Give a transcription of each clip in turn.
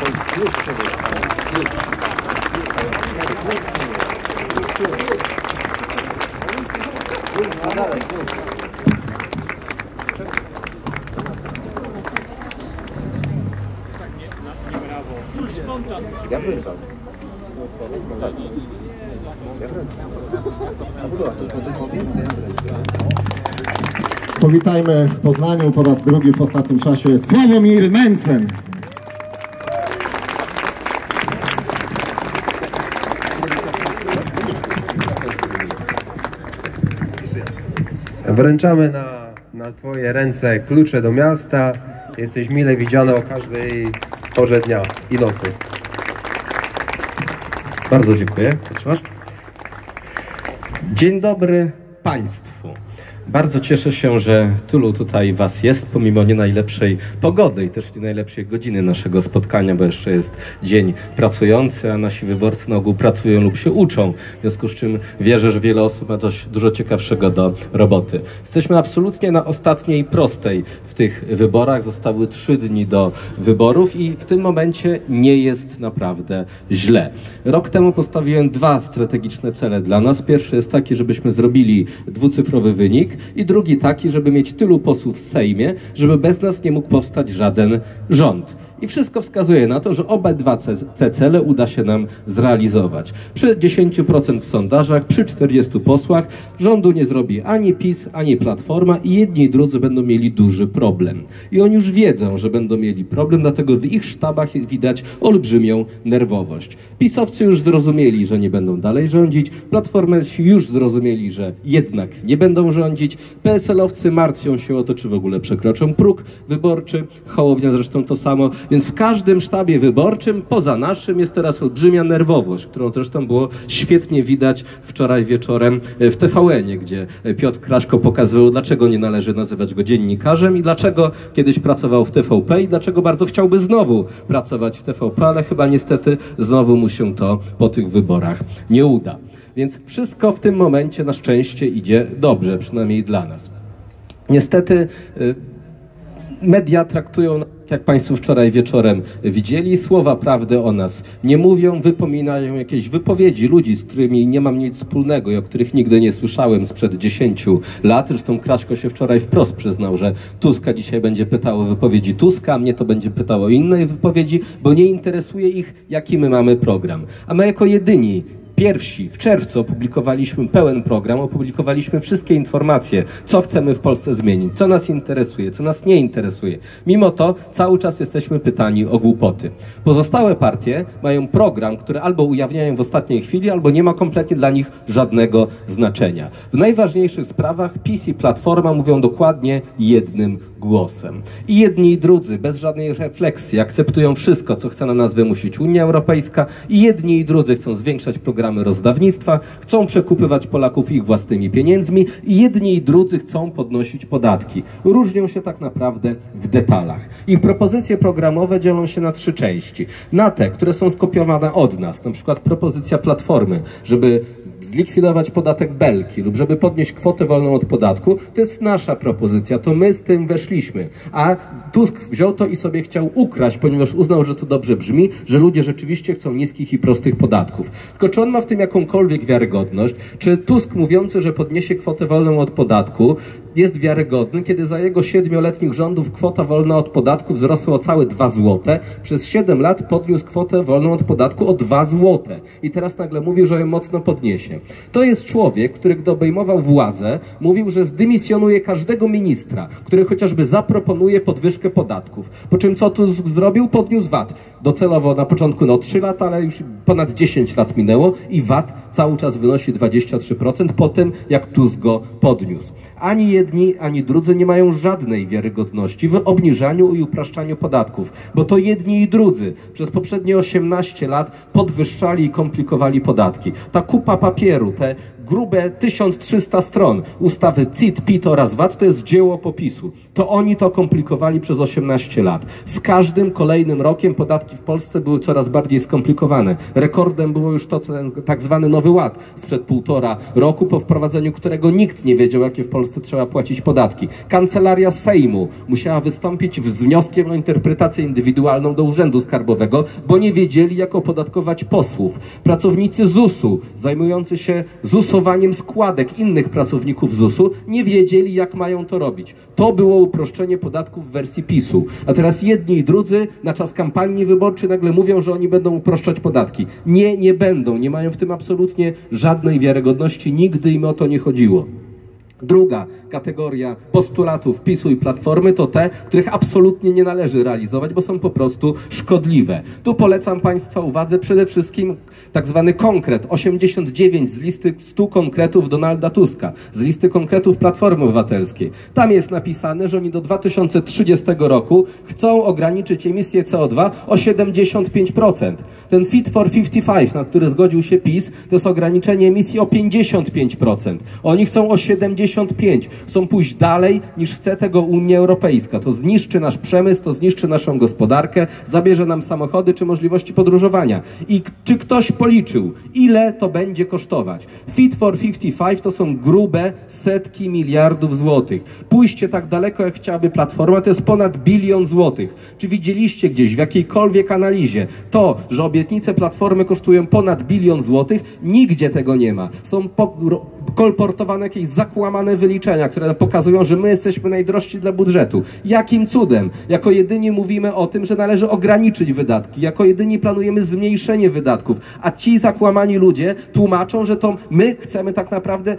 Powitajmy w Poznaniu po raz drugi w ostatnim czasie Sławomir Mencen. Wręczamy na Twoje ręce klucze do miasta. Jesteś mile widziany o każdej porze dnia i nocy. Bardzo dziękuję. Potrzymasz? Dzień dobry Państwu. Bardzo cieszę się, że tylu tutaj Was jest, pomimo nie najlepszej pogody i też nie najlepszej godziny naszego spotkania, bo jeszcze jest dzień pracujący, a nasi wyborcy na ogół pracują lub się uczą. W związku z czym wierzę, że wiele osób ma dość dużo ciekawszego do roboty. Jesteśmy absolutnie na ostatniej prostej w tych wyborach. Zostały 3 dni do wyborów i w tym momencie nie jest naprawdę źle. Rok temu postawiłem 2 strategiczne cele dla nas. Pierwszy jest taki, żebyśmy zrobili dwucyfrowy wynik, i drugi taki, żeby mieć tylu posłów w Sejmie, żeby bez nas nie mógł powstać żaden rząd. I wszystko wskazuje na to, że obydwa te cele uda się nam zrealizować. Przy 10% w sondażach, przy 40 posłach rządu nie zrobi ani PiS, ani Platforma i jedni i drudzy będą mieli duży problem. I oni już wiedzą, że będą mieli problem, dlatego w ich sztabach widać olbrzymią nerwowość. PiS-owcy już zrozumieli, że nie będą dalej rządzić, Platformersi już zrozumieli, że jednak nie będą rządzić, PSL-owcy martwią się o to, czy w ogóle przekroczą próg wyborczy, Hołownia zresztą to samo. Więc w każdym sztabie wyborczym, poza naszym, jest teraz olbrzymia nerwowość, którą zresztą było świetnie widać wczoraj wieczorem w TVN-ie, gdzie Piotr Kraszko pokazywał, dlaczego nie należy nazywać go dziennikarzem i dlaczego kiedyś pracował w TVP i dlaczego bardzo chciałby znowu pracować w TVP, ale chyba niestety znowu mu się to po tych wyborach nie uda. Więc wszystko w tym momencie na szczęście idzie dobrze, przynajmniej dla nas. Niestety media traktują, jak Państwo wczoraj wieczorem widzieli, słowa prawdy o nas nie mówią, wypominają jakieś wypowiedzi ludzi, z którymi nie mam nic wspólnego i o których nigdy nie słyszałem sprzed 10 lat. Zresztą Kraszko się wczoraj wprost przyznał, że Tuska dzisiaj będzie pytał o wypowiedzi Tuska, a mnie to będzie pytało o innej wypowiedzi, bo nie interesuje ich, jaki my mamy program. A my jako jedyni pierwsi w czerwcu opublikowaliśmy pełen program, opublikowaliśmy wszystkie informacje, co chcemy w Polsce zmienić, co nas interesuje, co nas nie interesuje. Mimo to cały czas jesteśmy pytani o głupoty. Pozostałe partie mają program, który albo ujawniają w ostatniej chwili, albo nie ma kompletnie dla nich żadnego znaczenia. W najważniejszych sprawach PiS i Platforma mówią dokładnie jednym głosem. I jedni i drudzy bez żadnej refleksji akceptują wszystko, co chce na nas wymusić Unia Europejska i jedni i drudzy chcą zwiększać programy rozdawnictwa, chcą przekupywać Polaków ich własnymi pieniędzmi i jedni i drudzy chcą podnosić podatki. Różnią się tak naprawdę w detalach. Ich propozycje programowe dzielą się na 3 części. Na te, które są skopiowane od nas, na przykład propozycja Platformy, żeby zlikwidować podatek Belki lub żeby podnieść kwotę wolną od podatku, to jest nasza propozycja, to my z tym weszliśmy. A Tusk wziął to i sobie chciał ukraść, ponieważ uznał, że to dobrze brzmi, że ludzie rzeczywiście chcą niskich i prostych podatków. Tylko czy on ma w tym jakąkolwiek wiarygodność? Czy Tusk mówiący, że podniesie kwotę wolną od podatku, jest wiarygodny, kiedy za jego 7-letnich rządów kwota wolna od podatku wzrosła o całe 2 zł. Przez 7 lat podniósł kwotę wolną od podatku o 2 zł. I teraz nagle mówi, że ją mocno podniesie. To jest człowiek, który gdy obejmował władzę, mówił, że zdymisjonuje każdego ministra, który chociażby zaproponuje podwyżkę podatków. Po czym co Tusk zrobił? Podniósł VAT. Docelowo na początku 3 lata, ale już ponad 10 lat minęło i VAT cały czas wynosi 23% po tym, jak Tusk go podniósł. Ani jedni, ani drudzy nie mają żadnej wiarygodności w obniżaniu i upraszczaniu podatków, bo to jedni i drudzy przez poprzednie 18 lat podwyższali i komplikowali podatki. Ta kupa papieru, te grube 1300 stron ustawy CIT, PIT oraz VAT to jest dzieło popisu. To oni to komplikowali przez 18 lat. Z każdym kolejnym rokiem podatki w Polsce były coraz bardziej skomplikowane. Rekordem było już to, ten tak zwany Nowy Ład sprzed 1,5 roku, po wprowadzeniu którego nikt nie wiedział, jakie w Polsce trzeba płacić podatki. Kancelaria Sejmu musiała wystąpić z wnioskiem o interpretację indywidualną do Urzędu Skarbowego, bo nie wiedzieli, jak opodatkować posłów. Pracownicy ZUS-u, zajmujący się ZUS-owaniem składek innych pracowników ZUS-u, nie wiedzieli, jak mają to robić. To było uproszczenie podatków w wersji PiS-u. A teraz jedni i drudzy na czas kampanii wyborczej nagle mówią, że oni będą uproszczać podatki. Nie, nie będą. Nie mają w tym absolutnie żadnej wiarygodności. Nigdy im o to nie chodziło. Druga kategoria postulatów PiS-u i Platformy to te, których absolutnie nie należy realizować, bo są po prostu szkodliwe. Tu polecam Państwa uwadze przede wszystkim tak zwany konkret, 89 z listy 100 konkretów Donalda Tuska, z listy konkretów Platformy Obywatelskiej. Tam jest napisane, że oni do 2030 roku chcą ograniczyć emisję CO2 o 75%. Ten Fit for 55, na który zgodził się PiS, to jest ograniczenie emisji o 55%. Oni chcą o 75%. Chcą pójść dalej, niż chce tego Unia Europejska. To zniszczy nasz przemysł, to zniszczy naszą gospodarkę, zabierze nam samochody czy możliwości podróżowania. I czy ktoś policzył, ile to będzie kosztować? Fit for 55 to są grube setki miliardów złotych. Pójście tak daleko, jak chciałaby Platforma, to jest ponad 1 bilion złotych. Czy widzieliście gdzieś w jakiejkolwiek analizie to, że obietnice Platformy kosztują ponad 1 bilion złotych? Nigdzie tego nie ma. Są kolportowane jakieś zakłamane wyliczenia, które pokazują, że my jesteśmy najdrożsi dla budżetu. Jakim cudem? Jako jedyni mówimy o tym, że należy ograniczyć wydatki. Jako jedyni planujemy zmniejszenie wydatków. A ci zakłamani ludzie tłumaczą, że to my chcemy tak naprawdę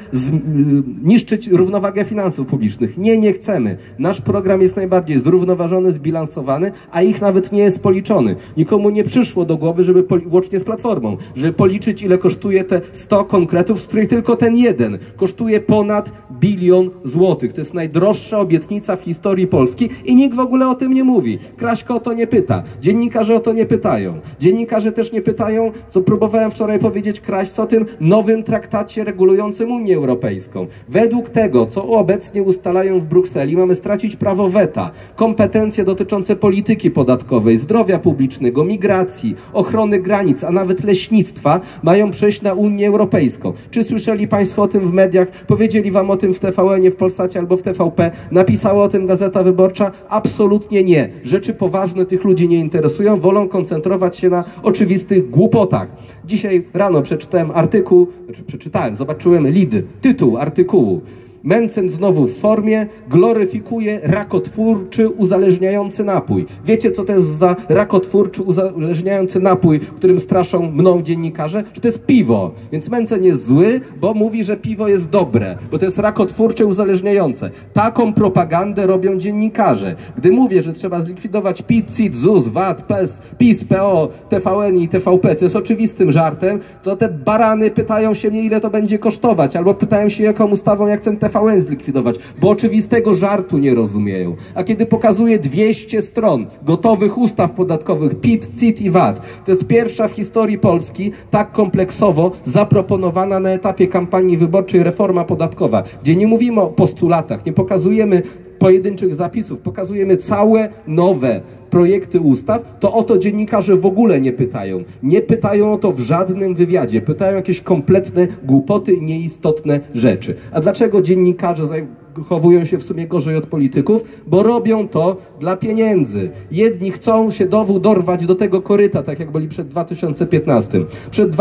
niszczyć równowagę finansów publicznych. Nie, nie chcemy. Nasz program jest najbardziej zrównoważony, zbilansowany, a ich nawet nie jest policzony. Nikomu nie przyszło do głowy, żeby łącznie z Platformą, żeby policzyć, ile kosztuje te 100 konkretów, z których tylko ten jeden kosztuje ponad 1 bilion złotych. To jest najdroższa obietnica w historii Polski i nikt w ogóle o tym nie mówi. Kraśko o to nie pyta. Dziennikarze o to nie pytają. Dziennikarze też nie pytają, co próbowałem wczoraj powiedzieć Kraśce, o tym nowym traktacie regulującym Unię Europejską. Według tego, co obecnie ustalają w Brukseli, mamy stracić prawo weta, kompetencje dotyczące polityki podatkowej, zdrowia publicznego, migracji, ochrony granic, a nawet leśnictwa mają przejść na Unię Europejską. Czy słyszeli Państwo o tym w mediach? Powiedzieli Wam o tym w TVN-ie, w Polsacie albo w TVP? Napisała o tym Gazeta Wyborcza? Absolutnie nie. Rzeczy poważne tych ludzi nie interesują, wolą koncentrować się na oczywistych głupotach. Dzisiaj rano przeczytałem artykuł, zobaczyłem tytuł artykułu. Mencen znowu w formie, gloryfikuje rakotwórczy uzależniający napój. Wiecie, co to jest za rakotwórczy uzależniający napój, którym straszą mną dziennikarze? Że to jest piwo. Więc Mencen jest zły, bo mówi, że piwo jest dobre, bo to jest rakotwórcze uzależniające. Taką propagandę robią dziennikarze. Gdy mówię, że trzeba zlikwidować PIT, CIT, ZUS, VAT, PES, PiS, PO, TVN i TVP, co jest oczywistym żartem, to te barany pytają się mnie, ile to będzie kosztować, albo pytają się, jaką ustawą ja chcę TVN zlikwidować, bo oczywistego żartu nie rozumieją. A kiedy pokazuje 200 stron gotowych ustaw podatkowych PIT, CIT i VAT, to jest pierwsza w historii Polski tak kompleksowo zaproponowana na etapie kampanii wyborczej reforma podatkowa, gdzie nie mówimy o postulatach, nie pokazujemy pojedynczych zapisów, pokazujemy całe nowe projekty ustaw, to o to dziennikarze w ogóle nie pytają. Nie pytają o to w żadnym wywiadzie. Pytają jakieś kompletne głupoty i nieistotne rzeczy. A dlaczego dziennikarze zachowują się w sumie gorzej od polityków? Bo robią to dla pieniędzy. Jedni chcą się dorwać do tego koryta, tak jak byli przed 2015. Przed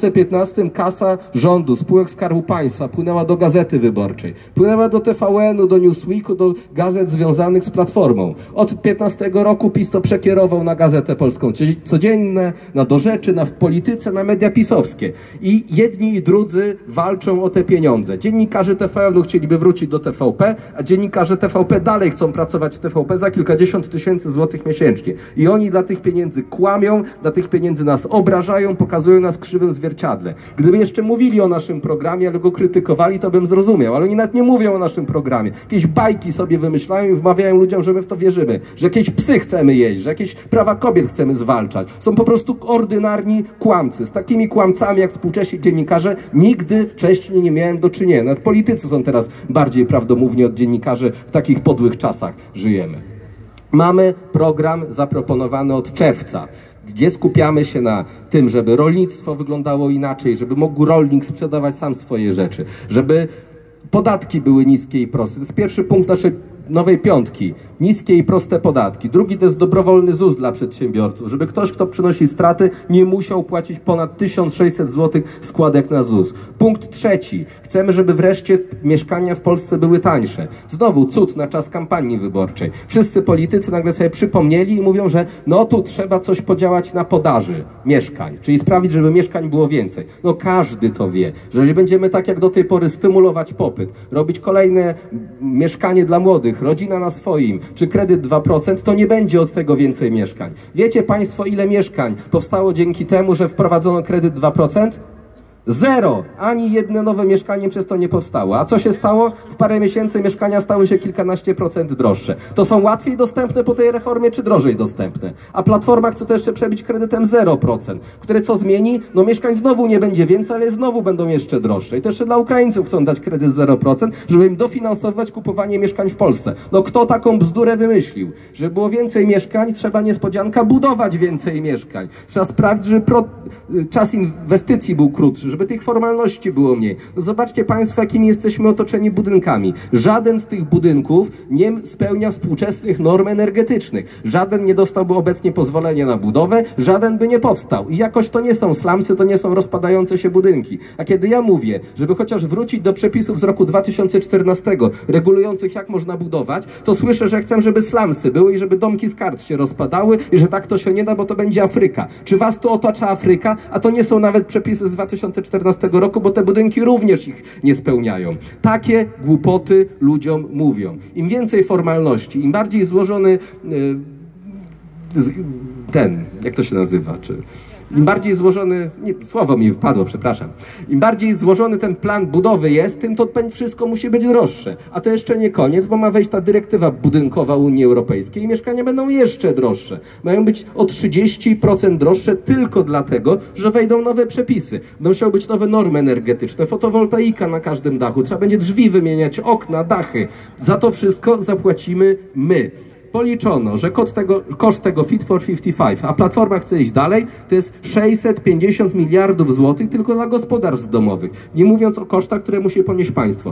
2015 kasa rządu, spółek Skarbu Państwa płynęła do Gazety Wyborczej. Płynęła do TVN-u, do Newsweeku, do gazet związanych z Platformą. Od 15 roku PiS to przekierował na Gazetę Polską Codzienne, na Do Rzeczy, na W Polityce, na media pisowskie. I jedni i drudzy walczą o te pieniądze. Dziennikarze TVN-u chcieliby wrócić do TVN, TVP, a dziennikarze TVP dalej chcą pracować w TVP za kilkadziesiąt tysięcy złotych miesięcznie. I oni dla tych pieniędzy kłamią, dla tych pieniędzy nas obrażają, pokazują nas w krzywym zwierciadle. Gdyby jeszcze mówili o naszym programie, ale go krytykowali, to bym zrozumiał, ale oni nawet nie mówią o naszym programie. Jakieś bajki sobie wymyślają i wmawiają ludziom, że my w to wierzymy, że jakieś psy chcemy jeść, że jakieś prawa kobiet chcemy zwalczać. Są po prostu ordynarni kłamcy. Z takimi kłamcami jak współcześni dziennikarze nigdy wcześniej nie miałem do czynienia. Nawet politycy są teraz bardziej prawdomówni od dziennikarzy. W takich podłych czasach żyjemy. Mamy program zaproponowany od czerwca, gdzie skupiamy się na tym, żeby rolnictwo wyglądało inaczej, żeby mógł rolnik sprzedawać sam swoje rzeczy, żeby podatki były niskie i proste. To jest pierwszy punkt naszej nowej piątki. Niskie i proste podatki. Drugi to jest dobrowolny ZUS dla przedsiębiorców, żeby ktoś, kto przynosi straty, nie musiał płacić ponad 1600 zł składek na ZUS. Punkt trzeci. Chcemy, żeby wreszcie mieszkania w Polsce były tańsze. Znowu cud na czas kampanii wyborczej. Wszyscy politycy nagle sobie przypomnieli i mówią, że no tu trzeba coś podziałać na podaży mieszkań, czyli sprawić, żeby mieszkań było więcej. No każdy to wie, że jeżeli będziemy tak jak do tej pory stymulować popyt, robić kolejne mieszkanie dla młodych, rodzina na swoim, czy kredyt 2%, to nie będzie od tego więcej mieszkań. Wiecie Państwo, ile mieszkań powstało dzięki temu, że wprowadzono kredyt 2%? Zero! Ani jedno nowe mieszkanie przez to nie powstało. A co się stało? W parę miesięcy mieszkania stały się kilkanaście procent droższe. To są łatwiej dostępne po tej reformie, czy drożej dostępne? A Platforma chce to jeszcze przebić kredytem 0%, które co zmieni? No mieszkań znowu nie będzie więcej, ale znowu będą jeszcze droższe. I to jeszcze dla Ukraińców chcą dać kredyt 0%, żeby im dofinansować kupowanie mieszkań w Polsce. No kto taką bzdurę wymyślił? Żeby było więcej mieszkań, trzeba niespodzianka budować więcej mieszkań. Trzeba sprawić, żeby czas inwestycji był krótszy, żeby tych formalności było mniej. No zobaczcie Państwo, jakimi jesteśmy otoczeni budynkami. Żaden z tych budynków nie spełnia współczesnych norm energetycznych. Żaden nie dostałby obecnie pozwolenia na budowę, żaden by nie powstał. I jakoś to nie są slumsy, to nie są rozpadające się budynki. A kiedy ja mówię, żeby chociaż wrócić do przepisów z roku 2014, regulujących jak można budować, to słyszę, że chcę, żeby slumsy były i żeby domki z kart się rozpadały i że tak to się nie da, bo to będzie Afryka. Czy was tu otacza Afryka? A to nie są nawet przepisy z 2014 roku, bo te budynki również ich nie spełniają. Takie głupoty ludziom mówią. Im więcej formalności, im bardziej złożony jak to się nazywa, im bardziej złożony, słowo mi wpadło, przepraszam, im bardziej złożony ten plan budowy jest, tym to wszystko musi być droższe. A to jeszcze nie koniec, bo ma wejść ta dyrektywa budynkowa Unii Europejskiej i mieszkania będą jeszcze droższe. Mają być o 30% droższe tylko dlatego, że wejdą nowe przepisy. Będą musiały być nowe normy energetyczne, fotowoltaika na każdym dachu, trzeba będzie drzwi wymieniać, okna, dachy. Za to wszystko zapłacimy my. Policzono, że koszt tego Fit for 55, a Platforma chce iść dalej, to jest 650 miliardów złotych tylko dla gospodarstw domowych. Nie mówiąc o kosztach, które musi ponieść państwo.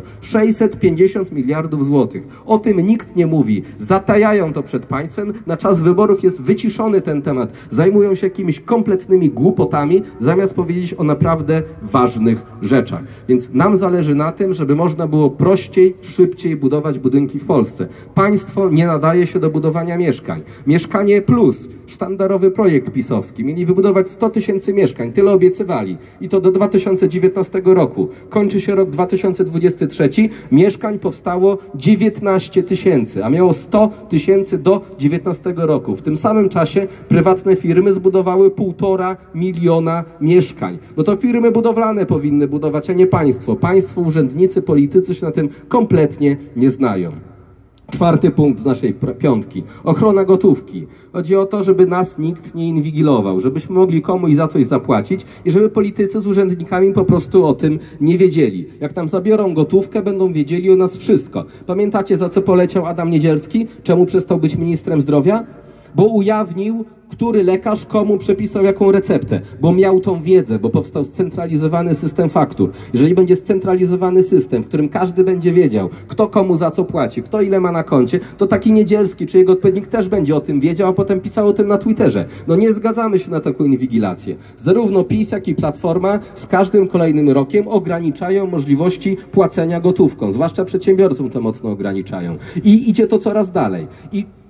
650 miliardów złotych. O tym nikt nie mówi. Zatajają to przed państwem. Na czas wyborów jest wyciszony ten temat. Zajmują się jakimiś kompletnymi głupotami, zamiast powiedzieć o naprawdę ważnych rzeczach. Więc nam zależy na tym, żeby można było prościej, szybciej budować budynki w Polsce. Państwo nie nadaje się do budowania mieszkań. Mieszkanie Plus, sztandarowy projekt pisowski. Mieli wybudować 100 tysięcy mieszkań. Tyle obiecywali. I to do 2019 roku. Kończy się rok 2023. Mieszkań powstało 19 tysięcy, a miało 100 tysięcy do 2019 roku. W tym samym czasie prywatne firmy zbudowały 1,5 miliona mieszkań. Bo to firmy budowlane powinny budować, a nie państwo. Państwo, urzędnicy, politycy się na tym kompletnie nie znają. Czwarty punkt z naszej piątki. Ochrona gotówki. Chodzi o to, żeby nas nikt nie inwigilował, żebyśmy mogli komuś za coś zapłacić i żeby politycy z urzędnikami po prostu o tym nie wiedzieli. Jak nam zabiorą gotówkę, będą wiedzieli o nas wszystko. Pamiętacie, za co poleciał Adam Niedzielski? Czemu przestał być ministrem zdrowia? Bo ujawnił, który lekarz komu przepisał jaką receptę, bo miał tą wiedzę, bo powstał scentralizowany system faktur. Jeżeli będzie scentralizowany system, w którym każdy będzie wiedział, kto komu za co płaci, kto ile ma na koncie, to taki Niedzielski czy jego odpowiednik też będzie o tym wiedział, a potem pisał o tym na Twitterze. No nie zgadzamy się na taką inwigilację. Zarówno PiS, jak i Platforma z każdym kolejnym rokiem ograniczają możliwości płacenia gotówką, zwłaszcza przedsiębiorcom to mocno ograniczają. I idzie to coraz dalej. I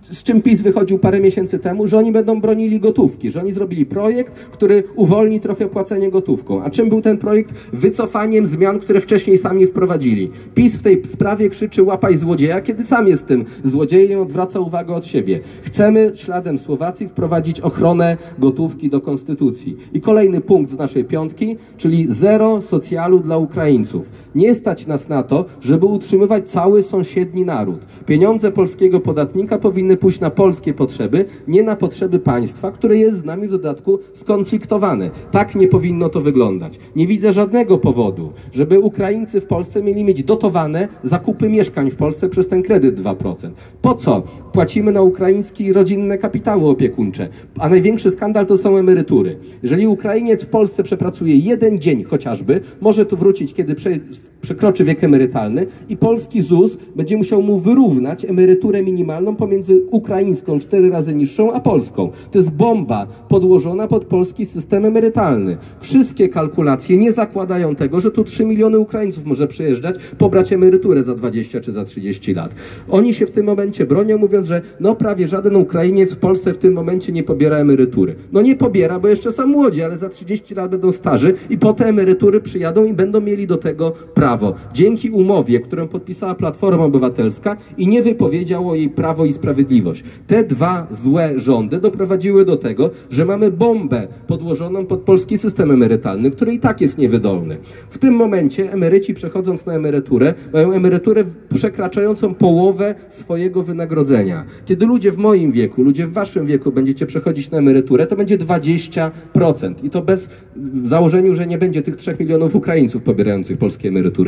z czym PiS wychodził parę miesięcy temu, że oni będą bronili gotówki, że oni zrobili projekt, który uwolni trochę płacenie gotówką. A czym był ten projekt? Wycofaniem zmian, które wcześniej sami wprowadzili. PiS w tej sprawie krzyczy łapaj złodzieja, kiedy sam jest tym złodziejem, odwraca uwagę od siebie. Chcemy śladem Słowacji wprowadzić ochronę gotówki do konstytucji. I kolejny punkt z naszej piątki, czyli zero socjalu dla Ukraińców. Nie stać nas na to, żeby utrzymywać cały sąsiedni naród. Pieniądze polskiego podatnika powinny pójść na polskie potrzeby, nie na potrzeby państwa, które jest z nami w dodatku skonfliktowane. Tak nie powinno to wyglądać. Nie widzę żadnego powodu, żeby Ukraińcy w Polsce mieli mieć dotowane zakupy mieszkań w Polsce przez ten kredyt 2%. Po co? Płacimy na ukraińskie rodzinne kapitały opiekuńcze, a największy skandal to są emerytury. Jeżeli Ukrainiec w Polsce przepracuje 1 dzień chociażby, może tu wrócić, kiedy przekroczy wiek emerytalny i polski ZUS będzie musiał mu wyrównać emeryturę minimalną pomiędzy ukraińską 4 razy niższą, a polską. To jest bomba podłożona pod polski system emerytalny. Wszystkie kalkulacje nie zakładają tego, że tu 3 miliony Ukraińców może przyjeżdżać, pobrać emeryturę za 20 czy za 30 lat. Oni się w tym momencie bronią, mówiąc, że no prawie żaden Ukrainiec w Polsce w tym momencie nie pobiera emerytury. No nie pobiera, bo jeszcze są młodzi, ale za 30 lat będą starzy i po te emerytury przyjadą i będą mieli do tego prawo. Dzięki umowie, którą podpisała Platforma Obywatelska i nie wypowiedziało jej Prawo i Sprawiedliwość. Te dwa złe rządy doprowadziły do tego, że mamy bombę podłożoną pod polski system emerytalny, który i tak jest niewydolny. W tym momencie emeryci, przechodząc na emeryturę, mają emeryturę przekraczającą połowę swojego wynagrodzenia. Kiedy ludzie w moim wieku, ludzie w waszym wieku będziecie przechodzić na emeryturę, to będzie 20%. I to bez założeniu, że nie będzie tych 3 milionów Ukraińców pobierających polskie emerytury.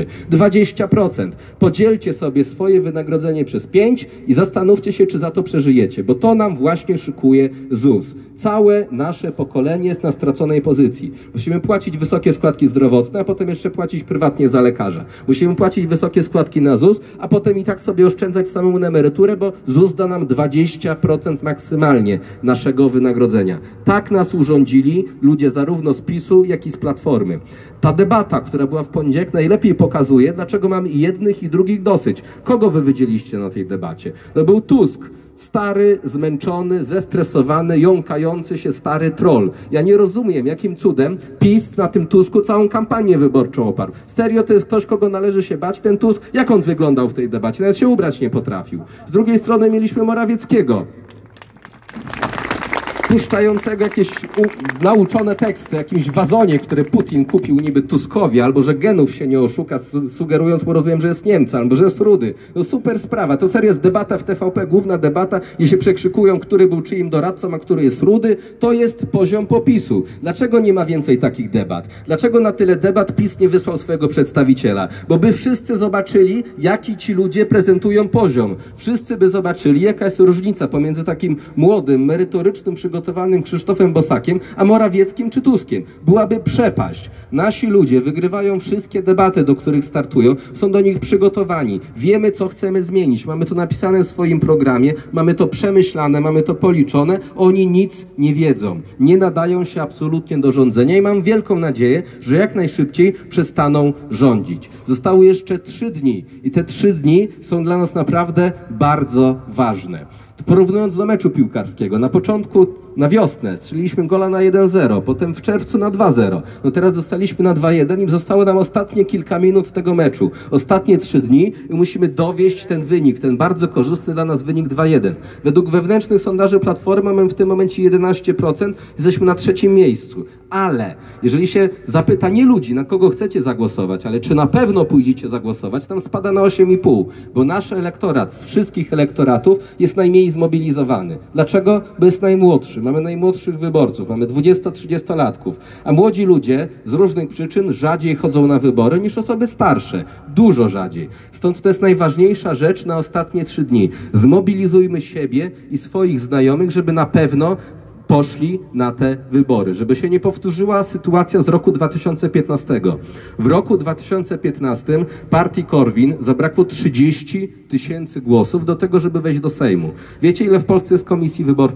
20%. Podzielcie sobie swoje wynagrodzenie przez 5 i zastanówcie się, czy za to przeżyjecie, bo to nam właśnie szykuje ZUS. Całe nasze pokolenie jest na straconej pozycji. Musimy płacić wysokie składki zdrowotne, a potem jeszcze płacić prywatnie za lekarza. Musimy płacić wysokie składki na ZUS, a potem i tak sobie oszczędzać samemu na emeryturę, bo ZUS da nam 20% maksymalnie naszego wynagrodzenia. Tak nas urządzili ludzie zarówno z PiS-u, jak i z Platformy. Ta debata, która była w poniedziałek, najlepiej pokazuje, dlaczego mamy i jednych, i drugich dosyć. Kogo wy wydzieliście na tej debacie? No był Tusk. Stary, zmęczony, zestresowany, jąkający się stary troll. Ja nie rozumiem, jakim cudem PiS na tym Tusku całą kampanię wyborczą oparł. Serio, to jest ktoś, kogo należy się bać. Ten Tusk, jak on wyglądał w tej debacie? Nawet się ubrać nie potrafił. Z drugiej strony mieliśmy Morawieckiego, puszczającego jakieś nauczone teksty, jakimś wazonie, który Putin kupił niby Tuskowi, albo że genów się nie oszuka, sugerując mu, rozumiem, że jest Niemca, albo że jest rudy. No super sprawa. To serio jest debata w TVP, główna debata, gdzie się przekrzykują, który był czyim doradcą, a który jest rudy. To jest poziom popisu. Dlaczego nie ma więcej takich debat? Dlaczego na tyle debat PiS nie wysłał swojego przedstawiciela? Bo by wszyscy zobaczyli, jaki ci ludzie prezentują poziom. Wszyscy by zobaczyli, jaka jest różnica pomiędzy takim młodym, merytorycznym, przygotowanym Krzysztofem Bosakiem, a Morawieckim czy Tuskiem. Byłaby przepaść. Nasi ludzie wygrywają wszystkie debaty, do których startują, są do nich przygotowani. Wiemy, co chcemy zmienić. Mamy to napisane w swoim programie, mamy to przemyślane, mamy to policzone. Oni nic nie wiedzą. Nie nadają się absolutnie do rządzenia i mam wielką nadzieję, że jak najszybciej przestaną rządzić. Zostały jeszcze 3 dni i te 3 dni są dla nas naprawdę bardzo ważne. Porównując do meczu piłkarskiego, na początku, na wiosnę strzeliliśmy gola na 1-0, potem w czerwcu na 2-0. No teraz zostaliśmy na 2-1 i zostało nam ostatnie kilka minut tego meczu. Ostatnie 3 dni i musimy dowieść ten wynik, ten bardzo korzystny dla nas wynik 2-1. Według wewnętrznych sondaży Platformy mamy w tym momencie 11%, jesteśmy na 3. miejscu. Ale jeżeli się zapyta nie ludzi, na kogo chcecie zagłosować, ale czy na pewno pójdziecie zagłosować, tam spada na 8,5, bo nasz elektorat z wszystkich elektoratów jest najmniej zmobilizowany. Dlaczego? Bo jest najmłodszy. Mamy najmłodszych wyborców, mamy 20-30-latków, a młodzi ludzie z różnych przyczyn rzadziej chodzą na wybory niż osoby starsze. Dużo rzadziej. Stąd to jest najważniejsza rzecz na ostatnie 3 dni. Zmobilizujmy siebie i swoich znajomych, żeby na pewno poszli na te wybory, żeby się nie powtórzyła sytuacja z roku 2015. W roku 2015 partii Korwin zabrakło 30 000 głosów do tego, żeby wejść do Sejmu. Wiecie, ile w Polsce jest komisji wyborczych?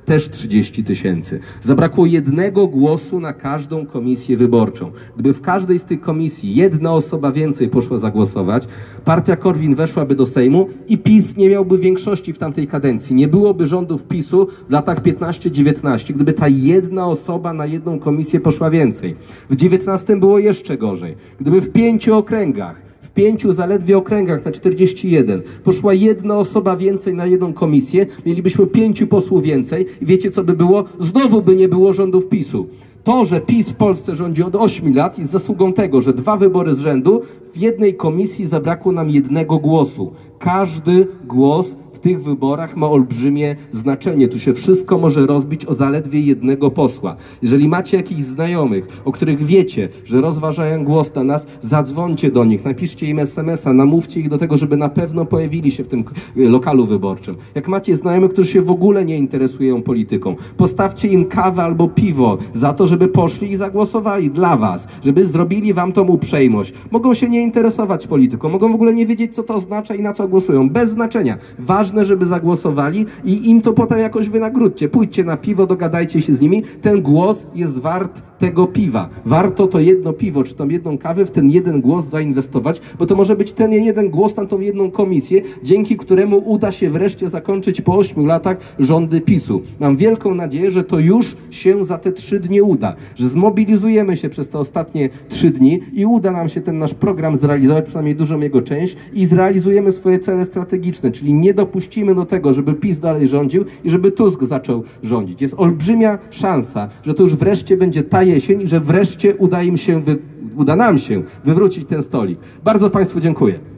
też 30 000. Zabrakło jednego głosu na każdą komisję wyborczą. Gdyby w każdej z tych komisji jedna osoba więcej poszła zagłosować, partia Korwin weszłaby do Sejmu i PiS nie miałby większości w tamtej kadencji. Nie byłoby rządów PiS-u w latach 15-19, gdyby ta jedna osoba na jedną komisję poszła więcej. W 19 było jeszcze gorzej. Gdyby w 5 okręgach, w 5 zaledwie okręgach na 41 poszła jedna osoba więcej na jedną komisję, mielibyśmy 5 posłów więcej i wiecie co by było? Znowu by nie było rządów PiS-u. To, że PiS w Polsce rządzi od 8 lat jest zasługą tego, że 2 wybory z rzędu w jednej komisji zabrakło nam jednego głosu. Każdy głos w tych wyborach ma olbrzymie znaczenie. Tu się wszystko może rozbić o zaledwie jednego posła. Jeżeli macie jakichś znajomych, o których wiecie, że rozważają głos na nas, zadzwońcie do nich, napiszcie im SMS-a, namówcie ich do tego, żeby na pewno pojawili się w tym lokalu wyborczym. Jak macie znajomych, którzy się w ogóle nie interesują polityką, postawcie im kawę albo piwo za to, żeby poszli i zagłosowali dla was, żeby zrobili wam tą uprzejmość. Mogą się nie interesować polityką, mogą w ogóle nie wiedzieć, co to oznacza i na co głosują. Bez znaczenia. Ważne, żeby zagłosowali i im to potem jakoś wynagródźcie. Pójdźcie na piwo, dogadajcie się z nimi. Ten głos jest wart tego piwa. Warto to jedno piwo, czy tą jedną kawę w ten jeden głos zainwestować, bo to może być ten jeden głos na tą jedną komisję, dzięki któremu uda się wreszcie zakończyć po 8 latach rządy PiS-u. Mam wielką nadzieję, że to już się za te 3 dni uda, że zmobilizujemy się przez te ostatnie 3 dni i uda nam się ten nasz program zrealizować, przynajmniej dużą jego część, i zrealizujemy swoje cele strategiczne, czyli nie dopuścimy do tego, żeby PiS dalej rządził i żeby Tusk zaczął rządzić. Jest olbrzymia szansa, że to już wreszcie będzie ta jesień i że wreszcie uda nam się wywrócić ten stolik. Bardzo Państwu dziękuję.